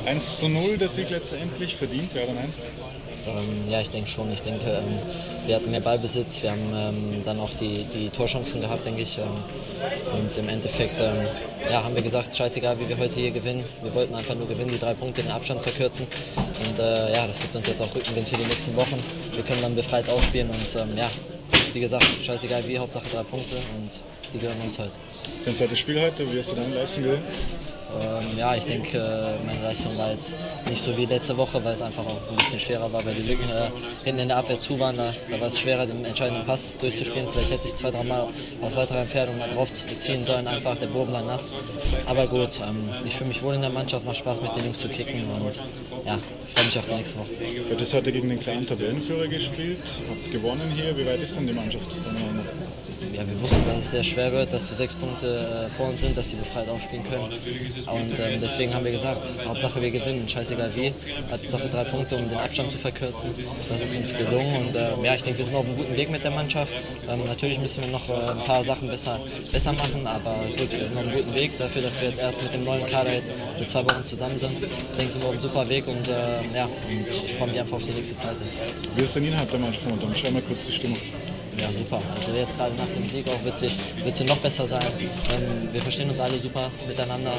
1:0 der Sieg letztendlich verdient, ja oder nein? Ja, ich denke schon. Ich denke, wir hatten mehr Ballbesitz, wir haben dann auch die Torchancen gehabt, denke ich. Und im Endeffekt haben wir gesagt, scheißegal, wie wir heute hier gewinnen. Wir wollten einfach nur gewinnen, die 3 Punkte, den Abstand verkürzen. Und das gibt uns jetzt auch Rückenwind für die nächsten Wochen. Wir können dann befreit aufspielen und wie gesagt, scheißegal wie, Hauptsache 3 Punkte und die gehören uns heute. Dein zweites Spiel heute, wie hast du deine Leistung gesehen? Ich denke, meine Leistung war jetzt nicht so wie letzte Woche, weil es einfach auch ein bisschen schwerer war, weil die Lücken hinten in der Abwehr zu waren. Da war es schwerer, den entscheidenden Pass durchzuspielen. Vielleicht hätte ich 2-3 Mal aus weiterer Entfernung da drauf ziehen sollen, einfach der Boden war nass. Aber gut, ich fühle mich wohl in der Mannschaft, macht Spaß mit den Jungs zu kicken und ja, ich freue mich auf die nächste Woche. Du hast heute gegen den kleinen Tabellenführer gespielt, habt gewonnen hier. Wie weit ist denn die Mannschaft? Ja, wir wussten, dass es sehr schwer wird, dass die 6 Punkte vor uns sind, dass sie befreit aufspielen können. Und deswegen haben wir gesagt, Hauptsache wir gewinnen, scheißegal wie. Hauptsache 3 Punkte, um den Abstand zu verkürzen. Das ist uns gelungen und ich denke, wir sind auf einem guten Weg mit der Mannschaft. Natürlich müssen wir noch ein paar Sachen besser machen, aber gut, wir sind auf einem guten Weg dafür, dass wir jetzt erst mit dem neuen Kader jetzt seit 2 Wochen zusammen sind. Ich denke, wir sind auf einem super Weg und ich freue mich einfach auf die nächste Zeit jetzt. Wie ist denn innerhalb der Mannschaft momentan? Schau mal kurz die Stimmung. Ja, super. Also jetzt gerade nach dem Sieg auch wird sie noch besser sein. Wir verstehen uns alle super miteinander.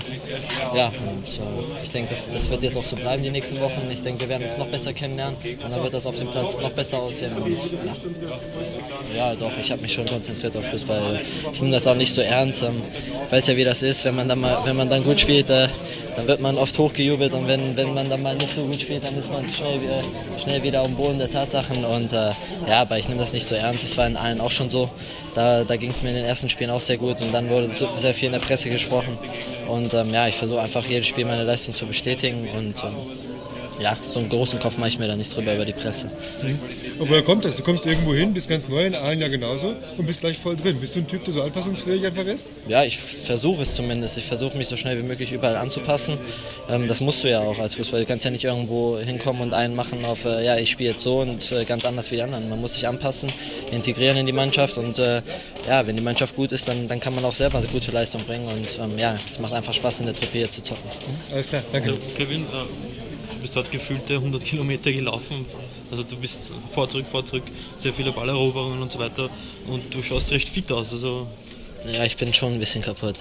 Ich denke, das wird jetzt auch so bleiben die nächsten Wochen. Ich denke, wir werden uns noch besser kennenlernen und dann wird das auf dem Platz noch besser aussehen. Und, ja, doch, ich habe mich schon konzentriert auf Fußball. Ich nehme das auch nicht so ernst. Ich weiß ja, wie das ist, wenn man dann gut spielt, dann wird man oft hochgejubelt und wenn man dann mal nicht so gut spielt, dann ist man schnell wieder am Boden der Tatsachen und aber ich nehme das nicht so ernst, es war in allen auch schon so, da ging es mir in den ersten Spielen auch sehr gut und dann wurde sehr viel in der Presse gesprochen und ich versuche einfach jedes Spiel meine Leistung zu bestätigen und so einen großen Kopf mache ich mir da nicht drüber über die Presse. Und woher kommt das? Du kommst irgendwo hin, bist ganz neu, in Aalen ja genauso und bist gleich voll drin. Bist du ein Typ, der so anpassungsfähig einfach ist? Ja, ich versuche es zumindest. Ich versuche mich so schnell wie möglich überall anzupassen. Das musst du ja auch als Fußballer. Du kannst ja nicht irgendwo hinkommen und einen machen auf, ich spiele jetzt so und ganz anders wie die anderen. Man muss sich anpassen, integrieren in die Mannschaft und wenn die Mannschaft gut ist, dann kann man auch selber eine gute Leistung bringen und es macht einfach Spaß in der Truppe hier zu zocken. Alles klar, danke. Kevin, du bist dort gefühlte 100 Kilometer gelaufen, also du bist vor, zurück, sehr viele Balleroberungen und so weiter und du schaust recht fit aus. Also ja, ich bin schon ein bisschen kaputt.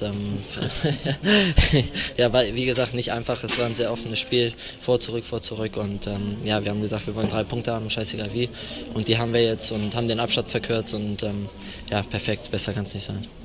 Weil, wie gesagt, nicht einfach. Es war ein sehr offenes Spiel, vor, zurück und wir haben gesagt, wir wollen 3 Punkte haben, scheißegal wie. Und die haben wir jetzt und haben den Abstand verkürzt und perfekt, besser kann es nicht sein.